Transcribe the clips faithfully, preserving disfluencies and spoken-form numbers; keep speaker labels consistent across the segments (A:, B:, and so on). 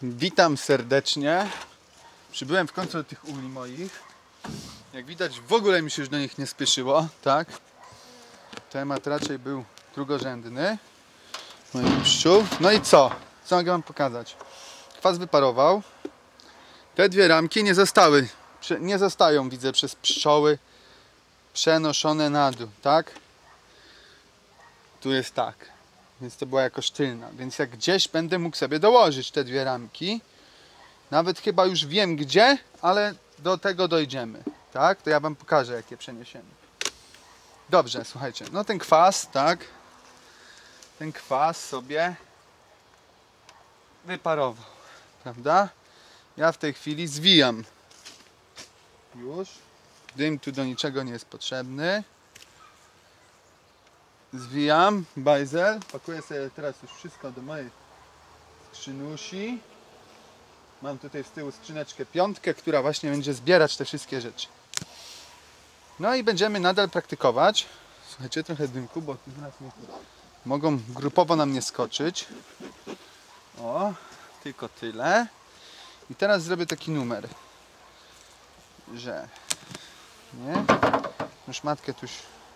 A: Witam serdecznie. Przybyłem w końcu do tych uli moich. Jak widać, w ogóle mi się już do nich nie spieszyło, tak? Temat raczej był drugorzędny moich pszczół. No i co? Co mogę wam pokazać? Kwas wyparował. Te dwie ramki nie zostały, nie zostają, widzę, przez pszczoły przenoszone na dół, tak? Tu jest tak. Więc to była jakoś tylna. Więc jak gdzieś będę mógł sobie dołożyć te dwie ramki, nawet chyba już wiem gdzie, ale do tego dojdziemy. Tak? To ja wam pokażę, jakie przeniesiemy. Dobrze, słuchajcie. No ten kwas, tak? Ten kwas sobie wyparował. Prawda? Ja w tej chwili zwijam. Już. Dym tu do niczego nie jest potrzebny. Zwijam bajzel, pakuję sobie teraz już wszystko do mojej skrzynusi. Mam tutaj z tyłu skrzyneczkę piątkę, która właśnie będzie zbierać te wszystkie rzeczy. No i będziemy nadal praktykować. Słuchajcie, trochę dymku, bo zaraz mogą grupowo na mnie skoczyć. O, tylko tyle. I teraz zrobię taki numer, że nie, już matkę tuż.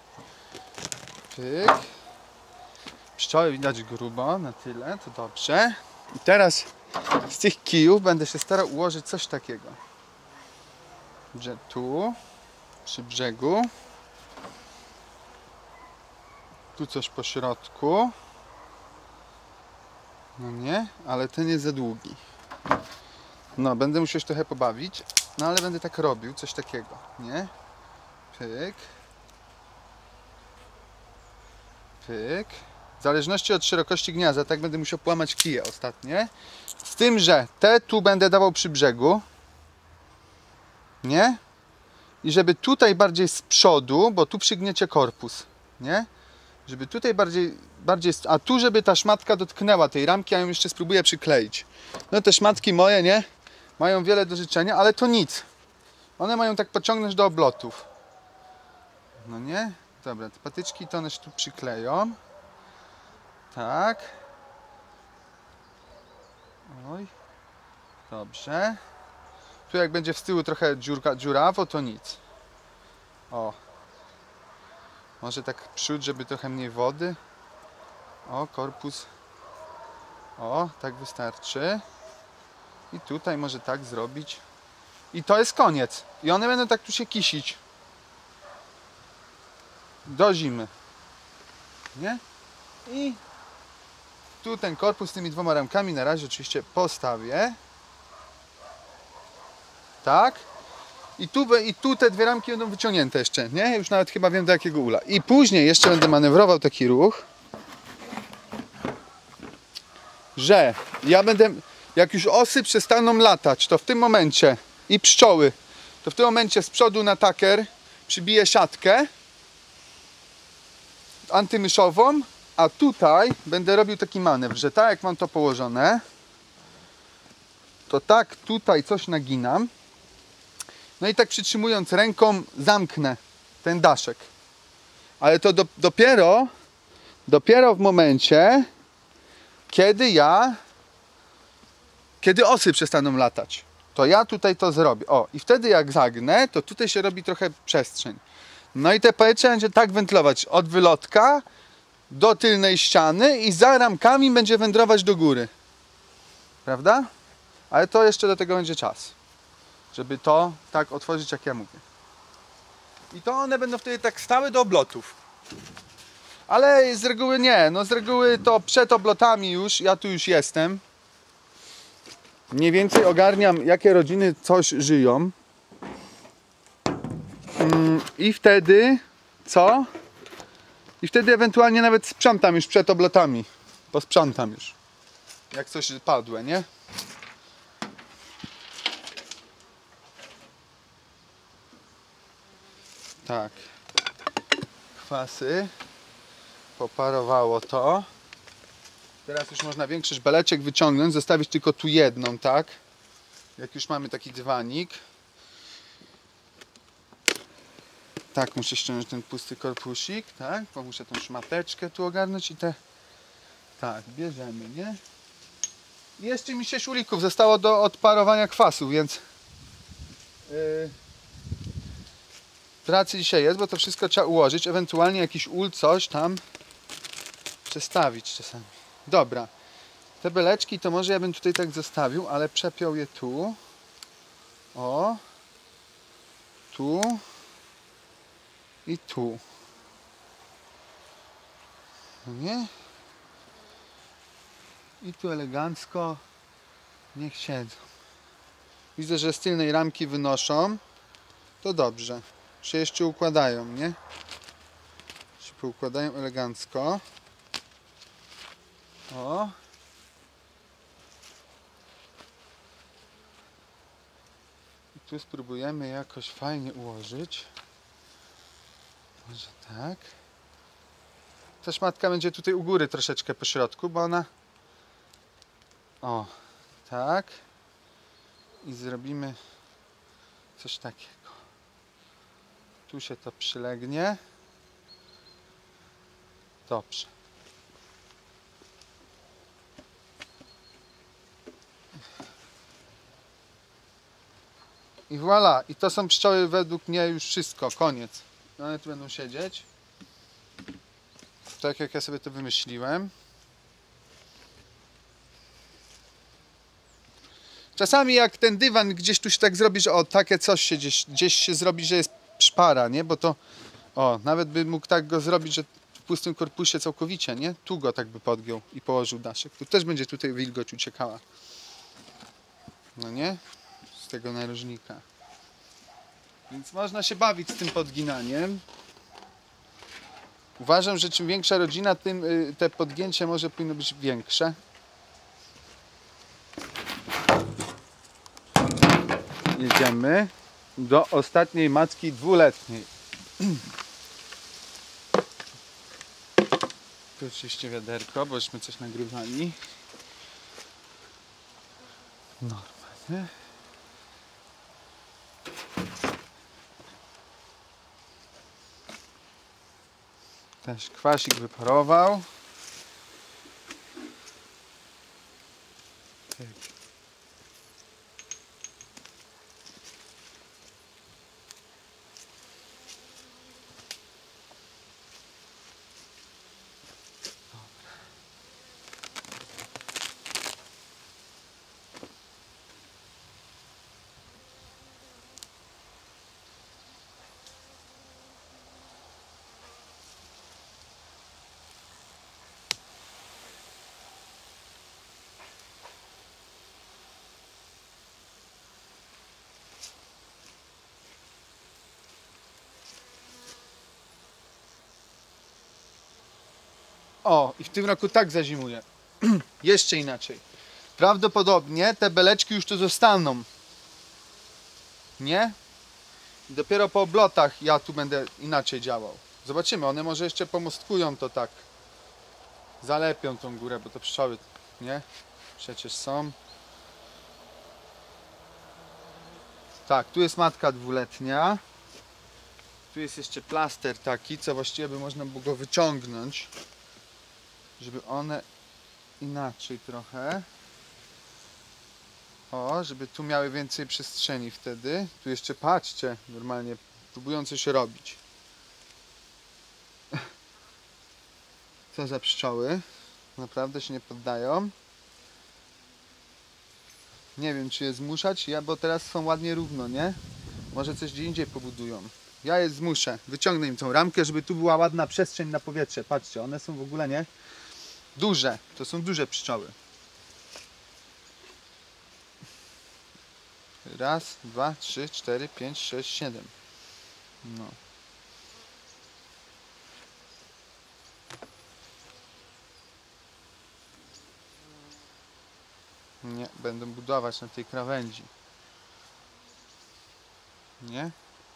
A: Pyk. Pszczoły widać grubo, na tyle, to dobrze. I teraz z tych kijów będę się starał ułożyć coś takiego. Że tu, przy brzegu. Tu coś po środku. No nie, ale ten jest za długi. No, będę musiał się trochę pobawić. No ale będę tak robił, coś takiego, nie? Pyk. Pyk. W zależności od szerokości gniazda, tak będę musiał połamać kije ostatnie. Z tym, że te tu będę dawał przy brzegu. Nie? I żeby tutaj bardziej z przodu, bo tu przygniecie korpus. Nie? Żeby tutaj bardziej, bardziej, a tu żeby ta szmatka dotknęła tej ramki, a ją jeszcze spróbuję przykleić. No te szmatki moje, nie? Mają wiele do życzenia, ale to nic. One mają tak pociągnąć do oblotów. No nie? Dobra, te patyczki to one się tu przykleją. Tak. Oj. Dobrze. Tu jak będzie w tyłu trochę dziurka, dziurawo, to nic. O. Może tak przód, żeby trochę mniej wody. O, korpus. O, tak wystarczy. I tutaj może tak zrobić. I to jest koniec. I one będą tak tu się kisić. Do zimy. Nie? I tu ten korpus z tymi dwoma ramkami na razie oczywiście postawię. Tak. I tu, I tu te dwie ramki będą wyciągnięte jeszcze, nie? Już nawet chyba wiem do jakiego ula. I później jeszcze będę manewrował taki ruch, że ja będę, jak już osy przestaną latać, to w tym momencie i pszczoły, to w tym momencie z przodu na taker przybiję siatkę antymyszową, a tutaj będę robił taki manewr, że tak jak mam to położone, to tak tutaj coś naginam, no i tak przytrzymując ręką zamknę ten daszek. Ale to do, dopiero, dopiero w momencie, kiedy ja, kiedy osy przestaną latać. To ja tutaj to zrobię. O, i wtedy jak zagnę, to tutaj się robi trochę przestrzeń. No i te powietrze będzie tak wentylować od wylotka do tylnej ściany i za ramkami będzie wędrować do góry. Prawda? Ale to jeszcze do tego będzie czas, żeby to tak otworzyć, jak ja mówię. I to one będą wtedy tak stały do oblotów. Ale z reguły nie. No z reguły to przed oblotami już, ja tu już jestem. Mniej więcej ogarniam, jakie rodziny coś żyją. I wtedy co? I wtedy ewentualnie nawet sprzątam już przed oblotami. Posprzątam już. Jak coś padłe, nie? Tak. Kwasy. Poparowało to. Teraz już można większość beleczek wyciągnąć, zostawić tylko tu jedną, tak? Jak już mamy taki dywanik. Tak, muszę ściągnąć ten pusty korpusik, tak? Bo muszę tą szmateczkę tu ogarnąć i te... Tak, bierzemy, nie? I jeszcze mi sześć ulików zostało do odparowania kwasu, więc yy, pracy dzisiaj jest, bo to wszystko trzeba ułożyć, ewentualnie jakiś ul, coś tam przestawić czasami. Dobra, te beleczki to może ja bym tutaj tak zostawił, ale przepiął je tu. O, tu i tu. Nie? I tu elegancko niech siedzą. Widzę, że z tylnej ramki wynoszą. To dobrze. Się jeszcze układają, nie? Się poukładają elegancko. O. I tu spróbujemy jakoś fajnie ułożyć. Może tak. Ta szmatka będzie tutaj u góry troszeczkę po środku, bo ona... O, tak. I zrobimy coś takiego. Tu się to przylegnie. Dobrze. I voilà. I to są pszczoły według mnie już wszystko. Koniec. One tu będą siedzieć. Tak jak ja sobie to wymyśliłem. Czasami jak ten dywan gdzieś tu się tak zrobi, że o, takie coś się gdzieś, gdzieś się zrobi, że jest szpara, nie? Bo to, o, nawet by mógł tak go zrobić, że w pustym korpusie całkowicie, nie? Tu go tak by podgiął i położył daszek. Tu też będzie tutaj wilgoć uciekała. No nie? Z tego narożnika. Więc można się bawić z tym podginaniem. Uważam, że czym większa rodzina, tym y, te podgięcie może powinno być większe. Jedziemy do ostatniej macki dwuletniej. Tu oczywiście wiaderko, bośmy coś nagrywali. Normalnie. Też kwasik wyparował. Tak. O, i w tym roku tak zazimuje. Jeszcze inaczej. Prawdopodobnie te beleczki już tu zostaną. Nie? I dopiero po oblotach ja tu będę inaczej działał. Zobaczymy, one może jeszcze pomostkują to tak. Zalepią tą górę, bo to pszczoły, nie? Przecież są. Tak, tu jest matka dwuletnia. Tu jest jeszcze plaster taki, co właściwie by można było go wyciągnąć, żeby one inaczej trochę. O, żeby tu miały więcej przestrzeni wtedy. Tu jeszcze patrzcie, normalnie próbują coś robić. Co za pszczoły. Naprawdę się nie poddają. Nie wiem, czy je zmuszać, ja, bo teraz są ładnie równo, nie? Może coś gdzie indziej pobudują. Ja je zmuszę. Wyciągnę im tą ramkę, żeby tu była ładna przestrzeń na powietrze. Patrzcie, one są w ogóle, nie? Duże. To są duże pszczoły. Raz, dwa, trzy, cztery, pięć, sześć, siedem. No. Nie, będą budować na tej krawędzi. Nie?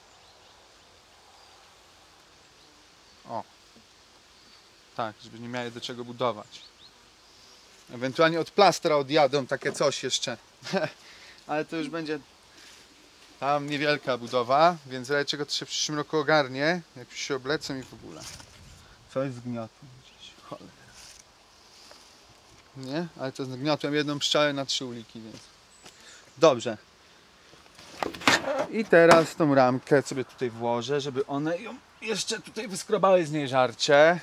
A: O. Tak, żeby nie miały do czego budować. Ewentualnie od plastra odjadą takie coś jeszcze. Ale to już będzie tam niewielka budowa, więc raczej czego to się w przyszłym roku ogarnie, jak już się oblecą i w ogóle. Coś zgniotą gdzieś. Cholera. Nie? Ale to zgniotłem jedną pszczołę na trzy uliki, więc... Dobrze. I teraz tą ramkę sobie tutaj włożę, żeby one ją jeszcze tutaj wyskrobały z niej żarcie.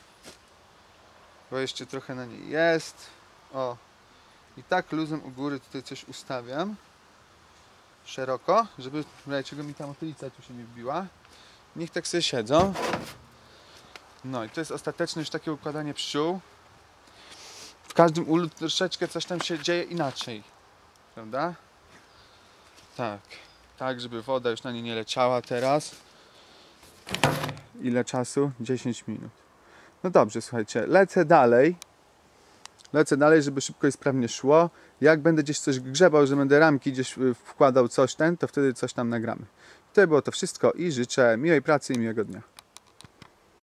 A: Bo jeszcze trochę na niej jest. O. I tak luzem u góry tutaj coś ustawiam. Szeroko, żeby w razie czego mi ta motylica tu się nie wbiła. Niech tak sobie siedzą. No i to jest ostateczne już takie układanie pszczół. W każdym ulu troszeczkę coś tam się dzieje inaczej. Prawda? Tak. Tak, żeby woda już na nie nie leciała teraz. Ile czasu? dziesięć minut. No dobrze, słuchajcie, lecę dalej. Lecę dalej, żeby szybko i sprawnie szło. Jak będę gdzieś coś grzebał, że będę ramki gdzieś wkładał coś ten, to wtedy coś tam nagramy. To było to wszystko i życzę miłej pracy i miłego dnia.